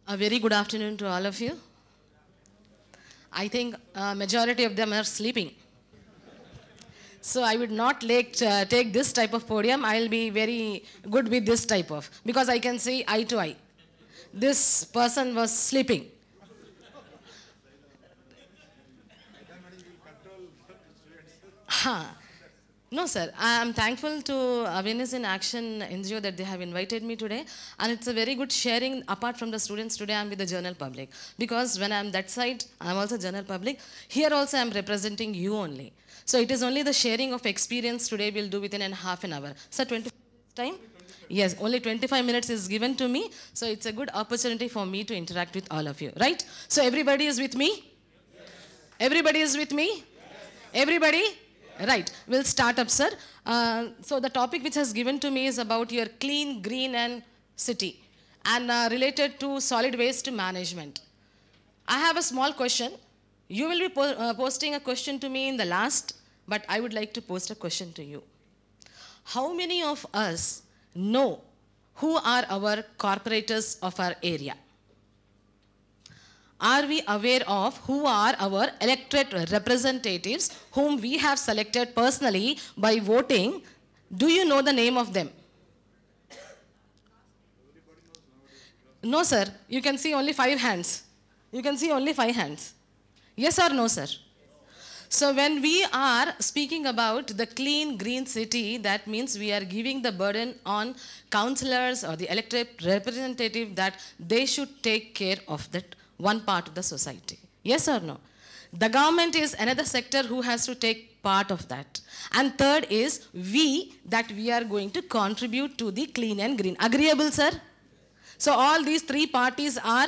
A very good afternoon to all of you. I think majority of them are sleeping. So I would not take this type of podium. I'll be very good with this type of, because I can see eye to eye. This person was sleeping. Huh. No, sir. I am thankful to Awareness in Action NGO that they have invited me today. And it's a very good sharing apart from the students today. I'm with the general public. Because when I'm that side, I'm also general public. Here also I'm representing you only. So it is only the sharing of experience today we'll do within half an hour. So 20 minutes time? Yes, only 25 minutes is given to me. So it's a good opportunity for me to interact with all of you, right? So everybody is with me? Yes. Everybody is with me? Yes. Everybody? Right, we'll start up, sir. So the topic which has given to me is about your clean, green and city and related to solid waste management. I have a small question. You will be posting a question to me in the last, but I would like to post a question to you. How many of us know who are our corporators of our area? Are we aware of who are our elected representatives whom we have selected personally by voting? Do you know the name of them? No, sir. You can see only 5 hands. You can see only 5 hands. Yes or no, sir? So when we are speaking about the clean green city, that means we are giving the burden on councillors or the elected representative that they should take care of that one part of the society. Yes or no? The government is another sector who has to take part of that. And third is that we are going to contribute to the clean and green. Agreeable, sir? So all these 3 parties are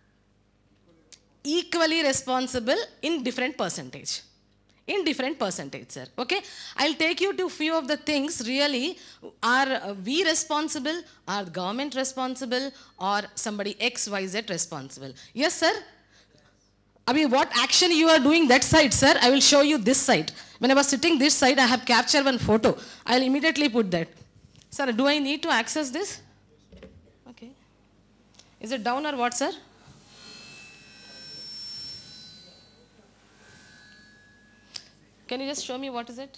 equally responsible in different percentage. In different percentage, sir. Okay? I'll take you to few of the things really. Are we responsible? Are the government responsible? Or somebody XYZ responsible? Yes, sir? I mean, what action you are doing that side, sir? I will show you this side. When I was sitting this side, I have captured one photo. I'll immediately put that. Sir, do I need to access this? Okay. Is it down or what, sir? Can you just show me what is it?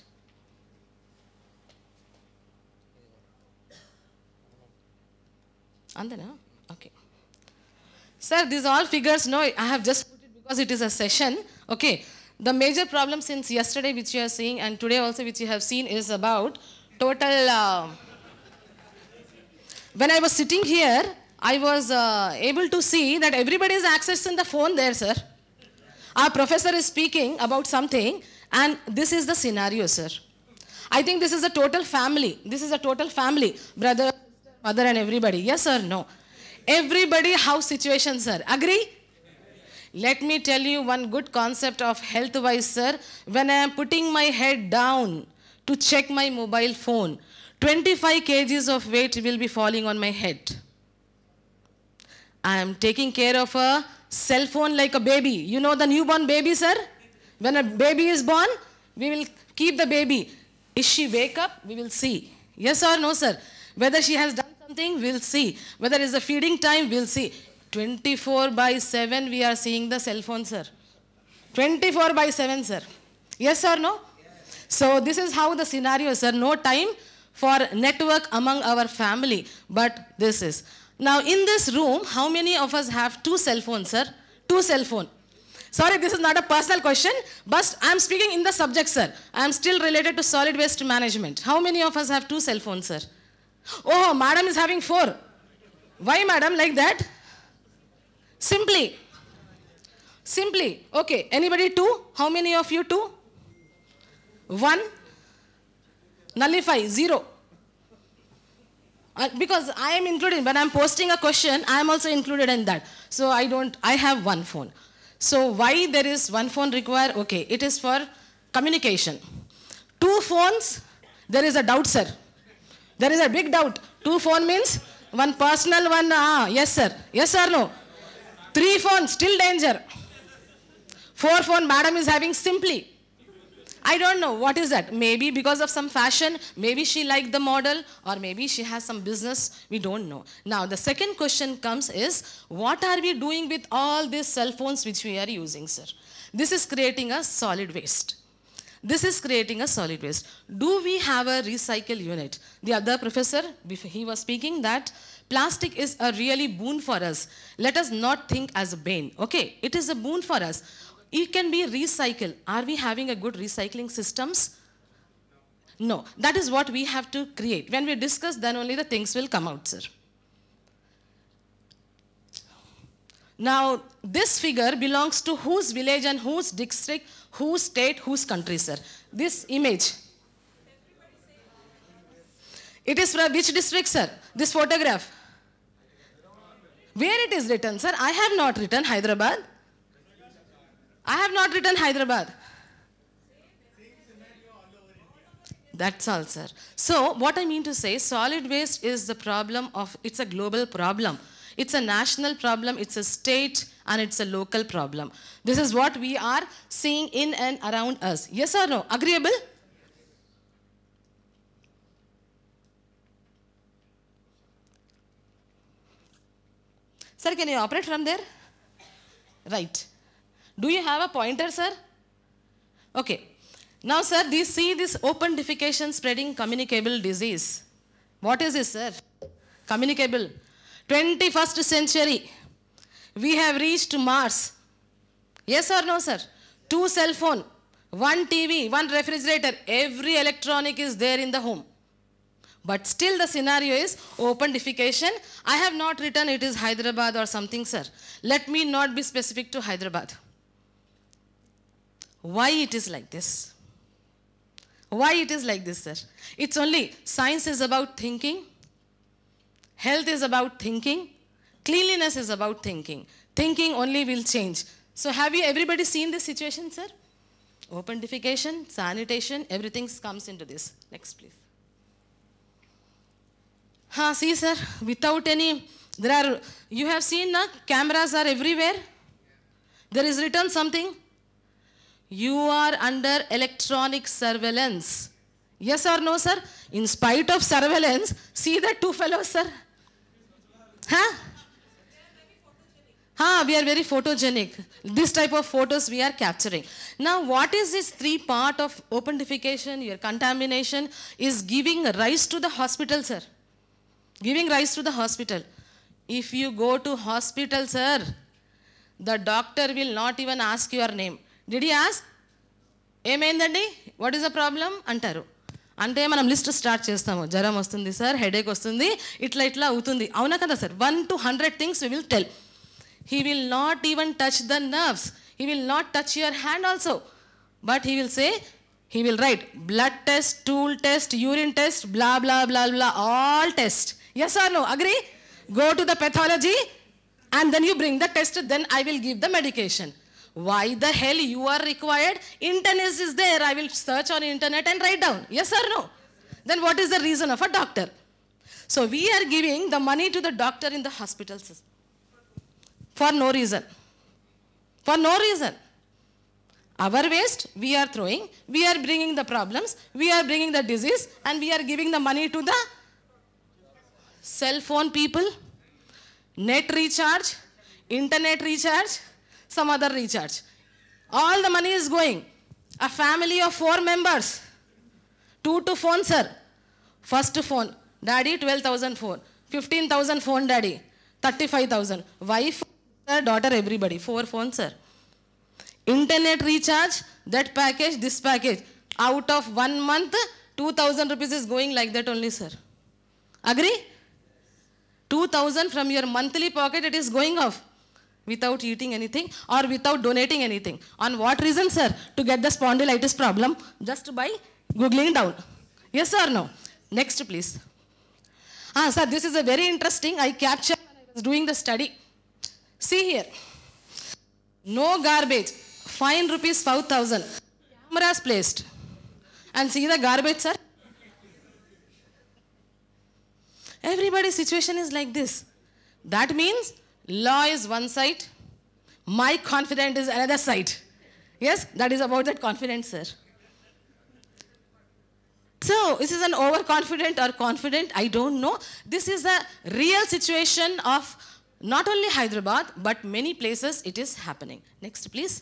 Andana? Okay. Sir, these all figures, no, I have just put it because it is a session. Okay. The major problem since yesterday which you are seeing and today also which you have seen is about total... when I was sitting here, I was able to see that everybody is accessing the phone there, sir. Our professor is speaking about something. And this is the scenario, sir. I think this is a total family. This is a total family. Brother, mother and everybody. Yes or no? Everybody house situation, sir. Agree? Let me tell you one good concept of health-wise, sir. When I am putting my head down to check my mobile phone, 25 kgs of weight will be falling on my head. I am taking care of a cell phone like a baby. You know the newborn baby, sir? When a baby is born, we will keep the baby. If she wake up, we will see. Yes or no, sir? Whether she has done something, we'll see. Whether it's a feeding time, we'll see. 24/7, we are seeing the cell phone, sir. 24/7, sir. Yes or no? Yes. So this is how the scenario is, sir. No time for network among our family. But this is. Now, in this room, how many of us have 2 cell phones, sir? 2 cell phones. Sorry, this is not a personal question, but I am speaking in the subject, sir. I am still related to solid waste management. How many of us have 2 cell phones, sir? Oh, madam is having 4. Why, madam, like that? Simply. Okay, anybody 2? How many of you 2? 1? Nullify, 0. Because I am included, when I am posting a question, I am also included in that. So I have 1 phone. So why there is 1 phone required? Okay, it is for communication. 2 phones, there is a doubt, sir. There is a big doubt. 2 phone means 1 personal, 1, yes, sir. Yes or no? 3 phones, still danger. 4 phone, madam is having simply. I don't know what is that. Maybe because of some fashion, maybe she liked the model, or maybe she has some business, we don't know. Now the second question comes is, what are we doing with all these cell phones which we are using, sir? This is creating a solid waste. This is creating a solid waste. Do we have a recycle unit? The other professor, he was speaking that plastic is a really boon for us. Let us not think as a bane. Okay, it is a boon for us. It can be recycled. Are we having a good recycling systems? No. That is what we have to create. When we discuss, then only the things will come out, sir. Now, this figure belongs to whose village and whose district, whose state, whose country, sir? This image. It is from which district, sir? This photograph. Where it is written, sir? I have not written Hyderabad. I have not written Hyderabad. That's all, sir. So, what I mean to say, solid waste is the problem of, it's a global problem. It's a national problem, it's a state, and it's a local problem. This is what we are seeing in and around us. Yes or no? Agreeable? Sir, can you operate from there? Right. Do you have a pointer, sir? Okay. Now, sir, see this open defecation spreading communicable disease. What is this, sir? Communicable. 21st century. We have reached Mars. Yes or no, sir? 2 cell phone, 1 TV, 1 refrigerator. Every electronic is there in the home. But still the scenario is open defecation. I have not written it is Hyderabad or something, sir. Let me not be specific to Hyderabad. Why it is like this? Why it is like this, sir? It's only science is about thinking. Health is about thinking. Cleanliness is about thinking. Thinking only will change. So have you everybody seen this situation, sir? Open defecation, sanitation, everything comes into this. Next, please. See, sir, without any, you have seen, cameras are everywhere. There is written something. You are under electronic surveillance. Yes or no, sir? In spite of surveillance, see the 2 fellows, sir. We are very photogenic. This type of photos we are capturing. Now, what is this 3 part of open defecation, your contamination, is giving rise to the hospital, sir. Giving rise to the hospital. If you go to hospital, sir, the doctor will not even ask your name. Did he ask? Emaindandi? What is the problem? Antaru. అంటే మనం list start చేస్తాము. జ్వరం వస్తుంది sir, headache వస్తుంది, ఇట్లా ఇట్లా అవుతుంది. అవునా కదా sir? 1 to 100 things we will tell. He will not even touch the nerves. He will not touch your hand also. But he will say, he will write blood test, stool test, urine test, blah, blah, blah, blah, all test. Yes or no? Agree? Go to the pathology and then you bring the test, then I will give the medication. Why the hell you are required? Internet is there. I will search on internet and write down. Yes or no? Then what is the reason of a doctor? So we are giving the money to the doctor in the hospitals for no reason. For no reason. Our waste we are throwing, we are bringing the problems, we are bringing the disease, and we are giving the money to the cell phone people, net recharge, internet recharge, some other recharge. All the money is going. A family of 4 members, 2 to phone, sir. First phone, daddy 12,000 phone, 15,000 phone daddy, 35,000. Wife, daughter, everybody, 4 phones, sir. Internet recharge, that package, this package. Out of 1 month, 2,000 rupees is going like that only, sir. Agree? 2,000 from your monthly pocket, it is going off. Without eating anything or without donating anything. On what reason, sir? To get the spondylitis problem just by googling down. Yes or no? Next, please. Sir, this is a very interesting. I captured when I was doing the study. See here. No garbage. Fine rupees 5,000. Cameras placed. And see the garbage, sir? Everybody's situation is like this. That means law is one side, my confidence is another side. Yes, that is about that confidence, sir. So, this is an overconfident or confident, I don't know. This is a real situation of not only Hyderabad, but many places it is happening. Next, please.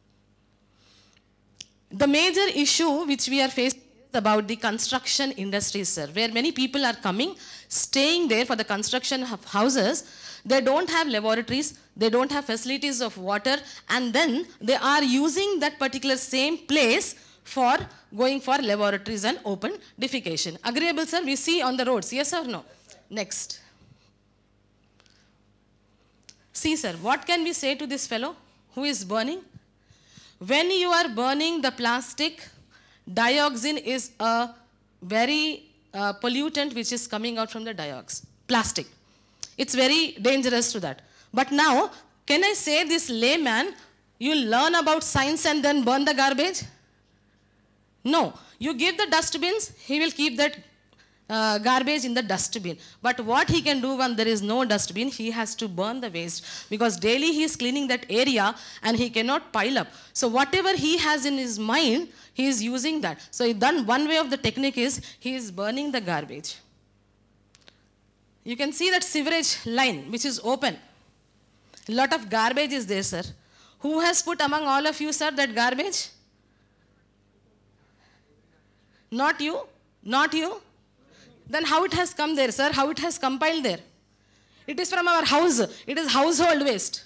The major issue which we are facing is about the construction industry, sir, where many people are coming, staying there for the construction of houses. They don't have laboratories, they don't have facilities of water, and then they are using that particular same place for going for laboratories and open defecation. Agreeable, sir? We see on the roads, yes or no? Next. See, sir, what can we say to this fellow who is burning? When you are burning the plastic, dioxin is a very pollutant which is coming out from the plastic. It's very dangerous to that. But now, can I say this layman, you learn about science and then burn the garbage? No. You give the dustbins, he will keep that garbage in the dustbin. But what he can do when there is no dustbin, he has to burn the waste, because daily he is cleaning that area and he cannot pile up. So whatever he has in his mind, he is using that. So then one way of the technique is he is burning the garbage. You can see that sewerage line which is open. A lot of garbage is there, sir. Who has put among all of you, sir, that garbage? Not you? Not you? Then how it has come there, sir? How it has compiled there? It is from our house. It is household waste.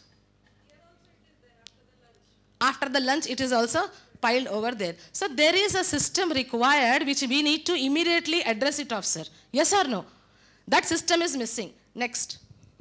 After the lunch, it is also piled over there. So there is a system required which we need to immediately address it off, sir. Yes or no? That system is missing. Next.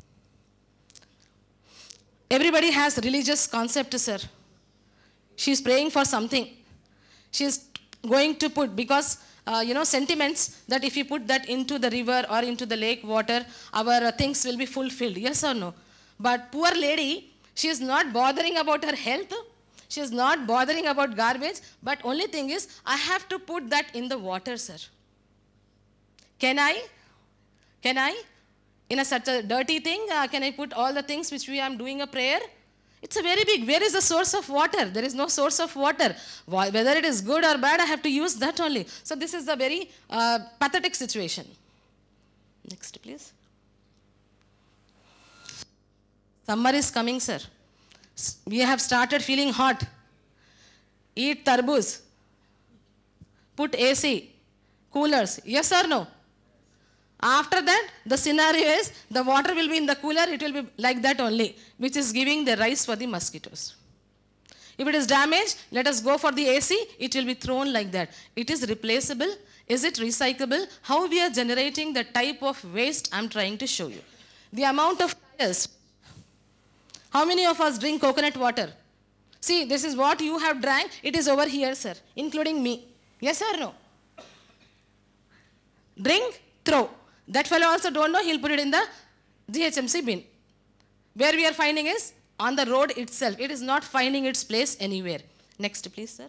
Everybody has religious concept, sir. She is praying for something. She is going to put, because sentiments that if you put that into the river or into the lake water, our things will be fulfilled. Yes or no? But poor lady, she is not bothering about her health. She is not bothering about garbage. But only thing is, I have to put that in the water, sir. Can I? Can I? In such a dirty thing, can I put all the things which we am doing a prayer? It's a very big. Where is the source of water? There is no source of water. Whether it is good or bad, I have to use that only. So this is a very pathetic situation. Next, please. Summer is coming, sir. We have started feeling hot. Eat tarboos. Put AC. Coolers. Yes or no? After that, the scenario is the water will be in the cooler, it will be like that only, which is giving the rise for the mosquitoes. If it is damaged, let us go for the AC, it will be thrown like that. It is replaceable. Is it recyclable? How we are generating the type of waste I am trying to show you. The amount of tires. How many of us drink coconut water? See, this is what you have drank. It is over here, sir, including me. Yes or no? Drink, throw. That fellow also don't know, he'll put it in the GHMC bin. Where we are finding is on the road itself. It is not finding its place anywhere. Next, please, sir.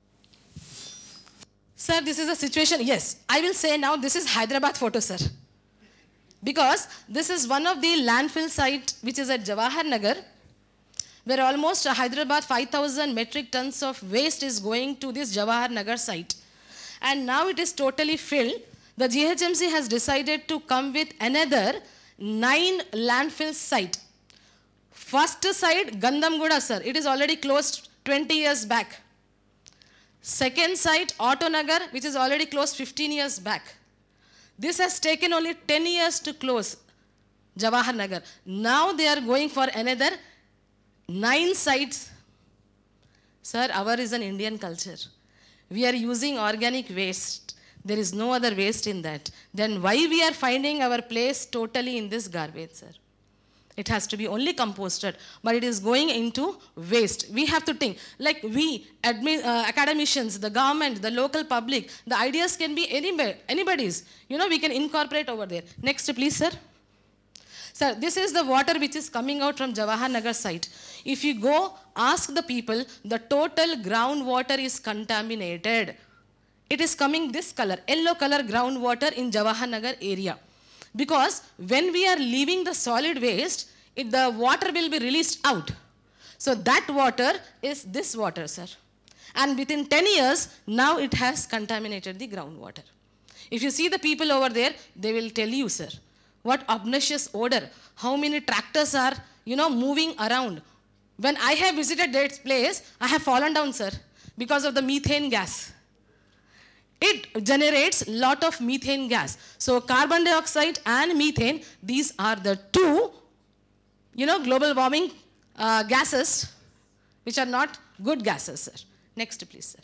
Sir, this is a situation. Yes, I will say now this is Hyderabad photo, sir. Because this is one of the landfill site which is at Jawahar Nagar, where almost Hyderabad 5,000 metric tons of waste is going to this Jawahar Nagar site. And now it is totally filled. The GHMC has decided to come with another 9 landfill site. First site, Gandamguda, sir. It is already closed 20 years back. Second site, Auto Nagar, which is already closed 15 years back. This has taken only 10 years to close, Jawahar Nagar. Now they are going for another 9 sites. Sir, our is an Indian culture. We are using organic waste. There is no other waste in that. Then why we are finding our place totally in this garbage, sir? It has to be only composted, but it is going into waste. We have to think, like we, academicians, the government, the local public, the ideas can be anybody's. We can incorporate over there. Next, please, sir. Sir, this is the water which is coming out from Jawahar Nagar site. If you go ask the people, the total groundwater is contaminated. It is coming this color, yellow color groundwater in Jawahar Nagar area. Because when we are leaving the solid waste, the water will be released out. So that water is this water, sir. And within 10 years, now it has contaminated the groundwater. If you see the people over there, they will tell you, sir, what obnoxious odor, how many tractors are, moving around. When I have visited that place, I have fallen down, sir, because of the methane gas. It generates a lot of methane gas. So carbon dioxide and methane, these are the two, global warming gases, which are not good gases, sir. Next, please, sir.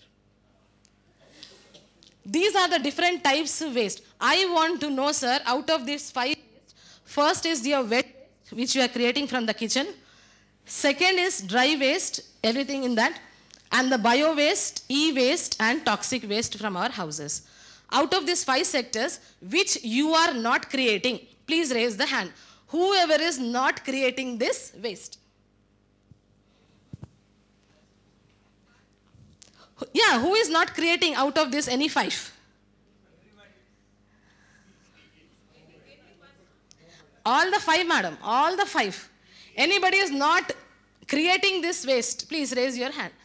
These are the different types of waste. I want to know, sir, out of these 5 waste, first is your wet waste, which you are creating from the kitchen. Second is dry waste, everything in that. And the bio waste, e-waste, and toxic waste from our houses. Out of these 5 sectors, which you are not creating, please raise the hand. Whoever is not creating this waste. Yeah, who is not creating out of this any 5? All the 5, madam, all the 5. Anybody is not creating this waste, please raise your hand.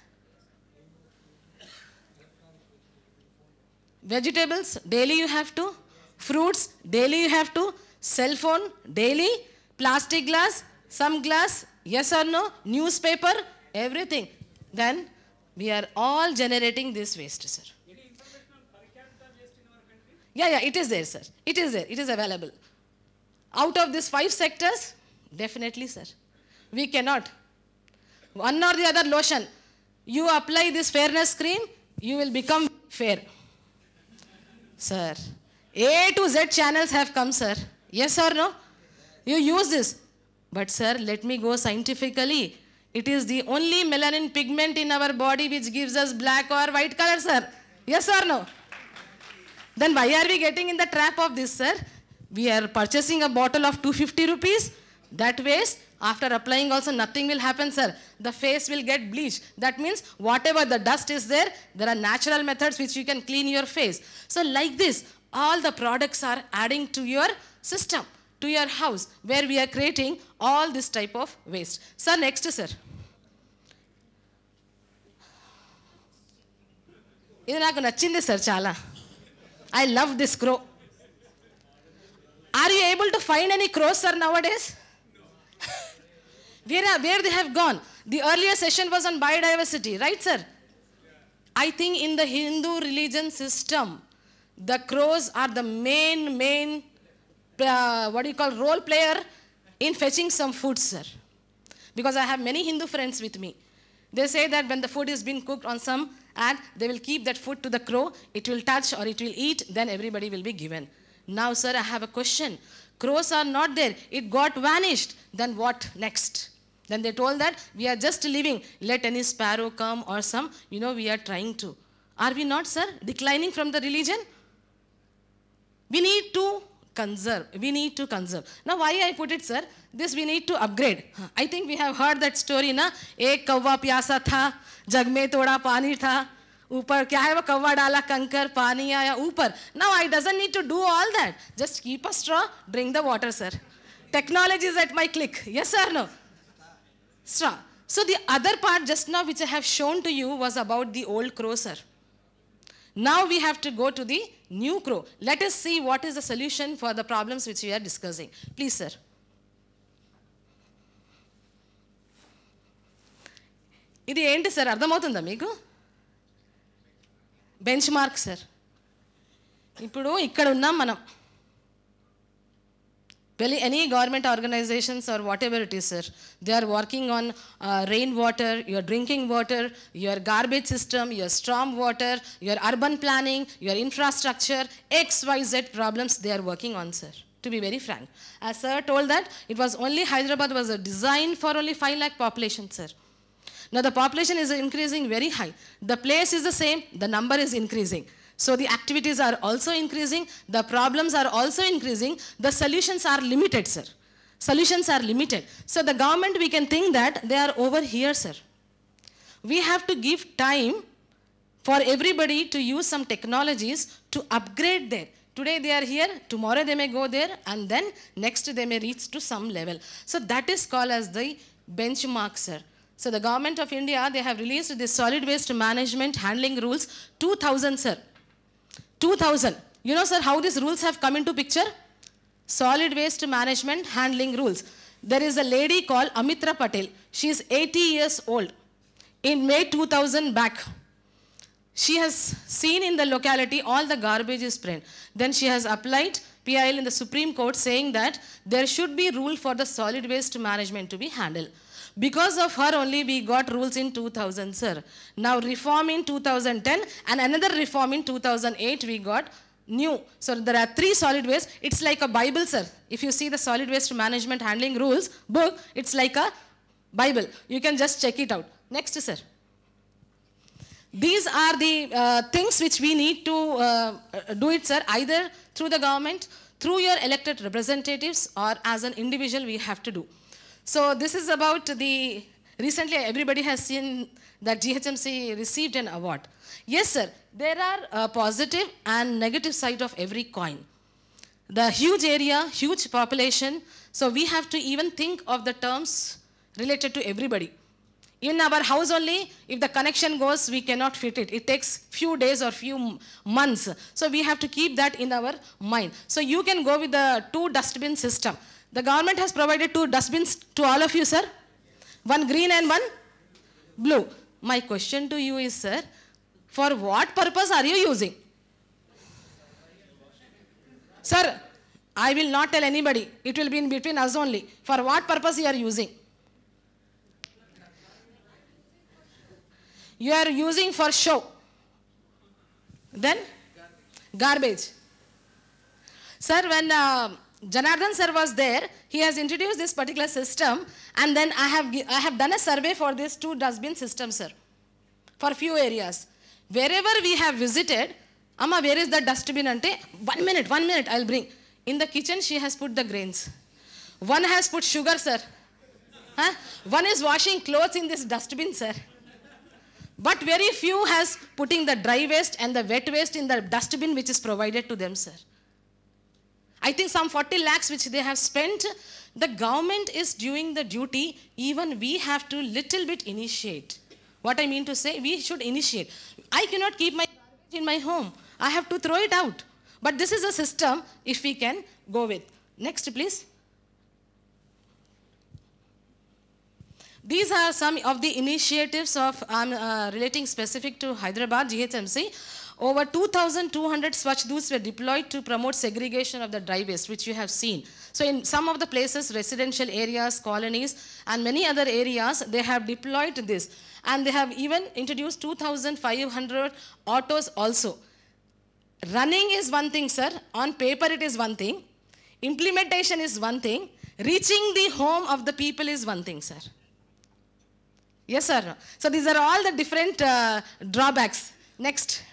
Vegetables, daily you have to. Fruits, daily you have to. Cell phone, daily. Plastic glass, some glass, yes or no. Newspaper, everything. Then we are all generating this waste, sir. Any information on per capita waste in our country? Yeah, it is there, sir. It is there. It is available. Out of these 5 sectors, definitely, sir. We cannot. One or the other lotion. You apply this fairness cream, you will become fair. Sir, A to Z channels have come, sir. Yes or no? You use this. But, sir, let me go scientifically. It is the only melanin pigment in our body which gives us black or white color, sir. Yes or no? Then why are we getting in the trap of this, sir? We are purchasing a bottle of 250 rupees. That waste, after applying also nothing will happen, sir. The face will get bleached. That means whatever the dust is there are natural methods which you can clean your face. So like this, all the products are adding to your system, to your house, where we are creating all this type of waste. Sir, next, sir. This naku nachindi, sir, chala. I love this crow. Are you able to find any crows, sir, nowadays? Where they have gone? The earlier session was on biodiversity, right, sir? I think in the Hindu religion system, the crows are the main role player in fetching some food, sir. Because I have many Hindu friends with me. They say that when the food is being cooked on some, and they will keep that food to the crow, it will touch or it will eat, then everybody will be given. Now, sir, I have a question. Crows are not there. It got vanished. Then what next? Then they told that we are just living. Let any sparrow come or some, we are trying to. Are we not, sir, declining from the religion? We need to conserve. We need to conserve. Now, why I put it, sir? This we need to upgrade. I think we have heard that story, na? Ek kawwa pyasa tha, jag mein thoda pani tha. ऊपर क्या है वो कौवा डाला कंकर पानी आया ऊपर. Now I doesn't need to do all that. Just keep a straw, drink the water, sir. Technology is at my click. Yes or no? Straw. So the other part just now which I have shown to you was about the old crow, sir. Now we have to go to the new crow. Let us see what is the solution for the problems which we are discussing. Please, sir. ఇది ఏంటి sir అర్థమవుతుందా మీకు? Benchmark sir. ఇప్పుడు ఇక్కడ ఉన్నాం మనం. Any government organizations or whatever it is, sir, they are working on rainwater, your drinking water, your garbage system, your storm water, your urban planning, your infrastructure, XYZ problems they are working on, sir, to be very frank. As sir told that, it was only Hyderabad was designed for only 5 lakh population, sir. Now the population is increasing very high. The place is the same, the number is increasing. So the activities are also increasing, the problems are also increasing, the solutions are limited, sir. Solutions are limited. So the government, we can think that they are over here, sir. We have to give time for everybody to use some technologies to upgrade there. Today they are here, tomorrow they may go there, and then next they may reach to some level. So that is called as the benchmark, sir. So the government of India, they have released the solid waste management handling rules 2000, sir. 2000. You know, sir, how these rules have come into picture? Solid waste management handling rules. There is a lady called Amitra Patel. She is 80 years old. In May 2000 back, she has seen in the locality all the garbage is spread. Then she has applied PIL in the Supreme Court saying that there should be rule for the solid waste management to be handled. Because of her only we got rules in 2000, sir. Now reform in 2010 and another reform in 2008 we got new. So there are 3 solid waste. It's like a Bible, sir. If you see the solid waste management handling rules book, it's like a Bible. You can just check it out. Next, sir. These are the things which we need to do it, sir, either through the government, through your elected representatives, or as an individual we have to do. So this is about the, recently everybody has seen that GHMC received an award. Yes, sir, there are a positive and negative side of every coin. The huge area, huge population, so we have to even think of the terms related to everybody. In our house only, if the connection goes, we cannot fit it. It takes few days or few months. So we have to keep that in our mind. So you can go with the 2 dustbin system. The government has provided 2 dustbins to all of you, sir. One green and one blue. My question to you is, sir, for what purpose are you using? Sir, I will not tell anybody. It will be in between us only. For what purpose you are using? You are using for show. Then? Garbage. Sir, when Janardhan sir was there, he has introduced this particular system, and then I have done a survey for this 2 dustbin system, sir, for few areas. Wherever we have visited, Amma, where is the dustbin? Ante, 1 minute, I'll bring. In the kitchen, she has put the grains. One has put sugar, sir. Huh? One is washing clothes in this dustbin, sir. But very few has putting the dry waste and the wet waste in the dustbin which is provided to them, sir. I think some 40 lakhs which they have spent, the government is doing the duty, even we have to little bit initiate. What I mean to say, we should initiate. I cannot keep my garbage in my home. I have to throw it out. But this is a system if we can go with. Next, please. These are some of the initiatives of relating specific to Hyderabad GHMC. Over 2,200 Swachh Doots were deployed to promote segregation of the dry waste, which you have seen. So in some of the places, residential areas, colonies, and many other areas, they have deployed this. And they have even introduced 2,500 autos also. Running is one thing, sir. On paper, it is one thing. Implementation is one thing. Reaching the home of the people is one thing, sir. Yes, sir. So these are all the different drawbacks. Next.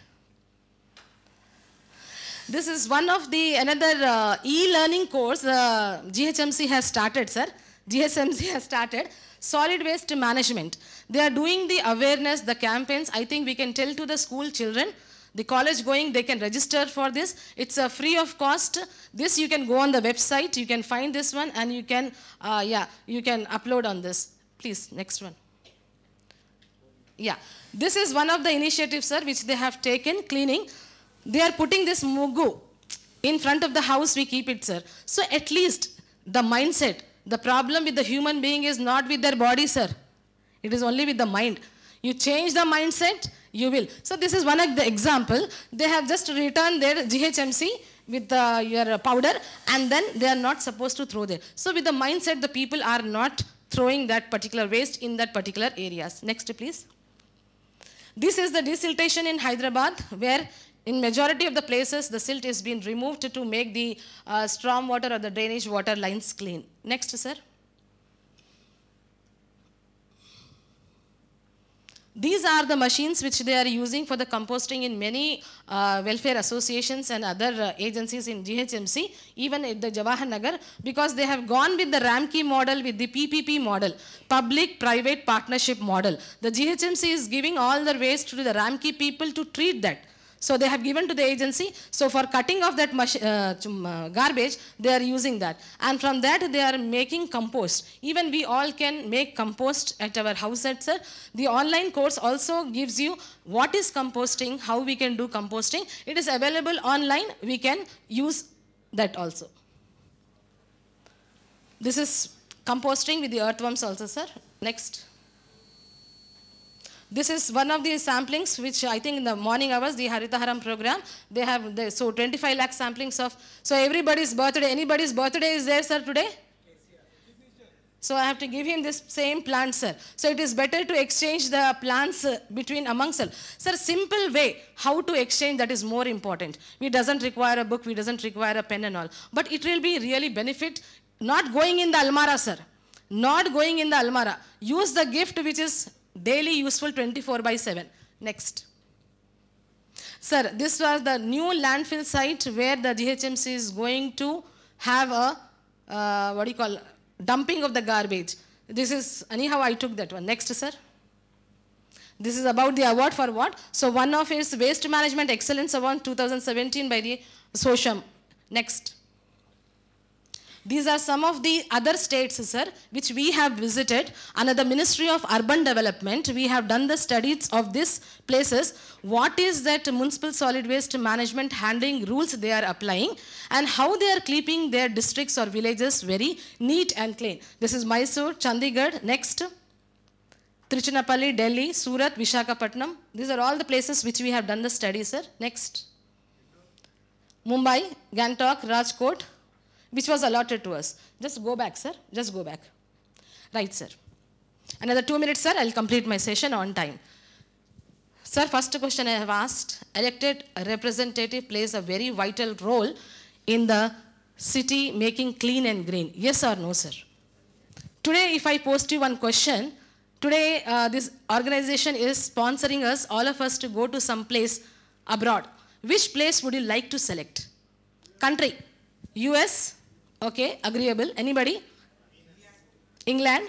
This is one of the another e-learning course GHMC has started, sir. GHMC has started solid waste management. They are doing the awareness, the campaigns. I think we can tell to the school children, the college going, they can register for this. It's free of cost. This you can go on the website. You can find this one, and you can you can upload on this. Please, next one. Yeah, this is one of the initiatives, sir, which they have taken, cleaning. They are putting this mugu in front of the house, we keep it, sir. So at least the mindset, the problem with the human being is not with their body, sir. It is only with the mind. You change the mindset, you will. So this is one of the example. They have just returned their GHMC with your powder, and then they are not supposed to throw there. So with the mindset, the people are not throwing that particular waste in that particular areas. Next, please. This is the desiltation in Hyderabad, where in majority of the places, the silt is being removed to make the storm water or the drainage water lines clean. Next, sir. These are the machines which they are using for the composting in many welfare associations and other agencies in GHMC, even at the Jawahar Nagar, because they have gone with the Ramkey model, with the PPP model, public-private partnership model. The GHMC is giving all the waste to the Ramkey people to treat that. So they have given to the agency. So for cutting off that garbage, they are using that. And from that, they are making compost. Even we all can make compost at our house, sir. The online course also gives you what is composting, how we can do composting. It is available online. We can use that also. This is composting with the earthworms also, sir. Next. This is one of the samplings which I think in the morning hours, the Haritaharam program, they have, so 25 lakh samplings of, so everybody's birthday, anybody's birthday is there, sir, today? So I have to give him this same plant, sir. So it is better to exchange the plants between amongst us. Sir, simple way how to exchange, that is more important. We doesn't require a book, we doesn't require a pen and all. But it will be really benefit, not going in the almara, sir. Not going in the almara. Use the gift which is daily useful 24/7. Next. Sir, this was the new landfill site where the GHMC is going to have a, dumping of the garbage. This is, anyhow, I took that one. Next, sir. This is about the award for what? So one of is Waste Management Excellence Award 2017 by the SOCHAM. Next. These are some of the other states, sir, which we have visited. Under the Ministry of Urban Development, we have done the studies of these places. What is that municipal solid waste management handling rules they are applying and how they are keeping their districts or villages very neat and clean. This is Mysore, Chandigarh. Next. Tiruchirappalli, Delhi, Surat, Visakhapatnam. These are all the places which we have done the study, sir. Next. Mumbai, Gangtok, Rajkot, which was allotted to us. Just go back, sir. Just go back. Right, sir. Another 2 minutes, sir. I'll complete my session on time. Sir, first question I have asked. Elected representative plays a very vital role in the city making clean and green. Yes or no, sir? Today, if I post you one question, today this organization is sponsoring us, all of us, to go to some place abroad. Which place would you like to select? Country. US? Okay, agreeable. Anybody? England?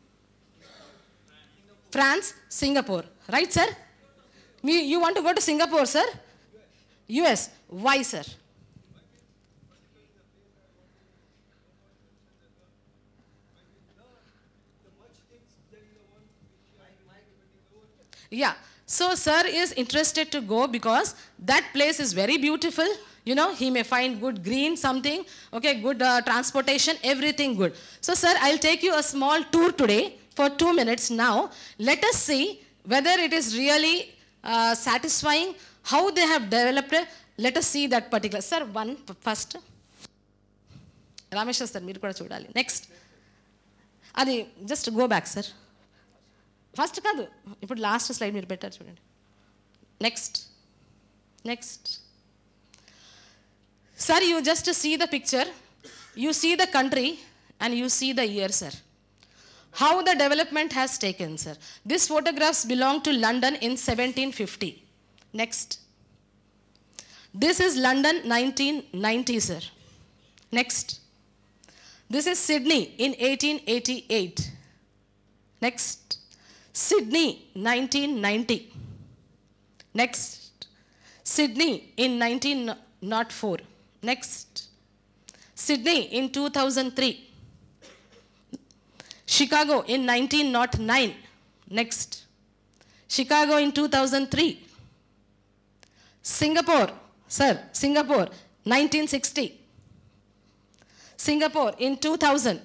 France? Singapore. Right, sir? You want to go to Singapore, sir? US. Why, sir? Yeah. So, sir is interested to go because that place is very beautiful. You know, he may find good green something, okay, good transportation, everything good. So, sir, I'll take you a small tour today for 2 minutes now. Let us see whether it is really satisfying, how they have developed it. Let us see that particular. Sir, one first. Rameshwar sir, meer kuda chudali. Next. Adi, just go back, sir. First kadu. Ippudu last slide meer better chudandi. Next. Next. Sir, you just see the picture, you see the country, and you see the year, sir. How the development has taken, sir. These photographs belong to London in 1750. Next. This is London 1990, sir. Next. This is Sydney in 1888. Next. Sydney 1990. Next. Sydney in 1904. Next. Sydney in 2003. Chicago in 1909. Next. Chicago in 2003. Singapore, sir, Singapore, 1960. Singapore in 2000.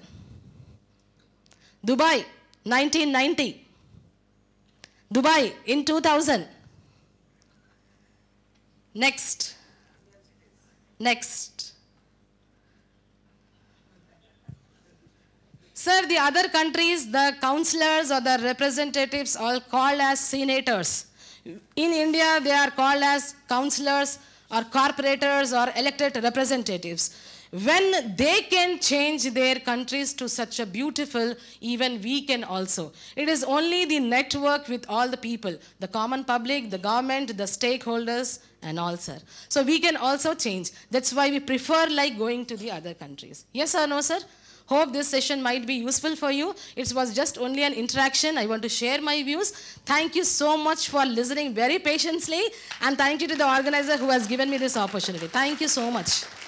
Dubai, 1990. Dubai in 2000. Next. Next. Sir, the other countries, the councillors or the representatives are called as senators. In India, they are called as councillors or corporators or elected representatives. When they can change their countries to such a beautiful, even we can also. It is only the network with all the people, the common public, the government, the stakeholders, and all, sir. So we can also change. That's why we prefer like going to the other countries. Yes or no, sir? Hope this session might be useful for you. It was just only an interaction. I want to share my views. Thank you so much for listening very patiently, and thank you to the organizer who has given me this opportunity. Thank you so much.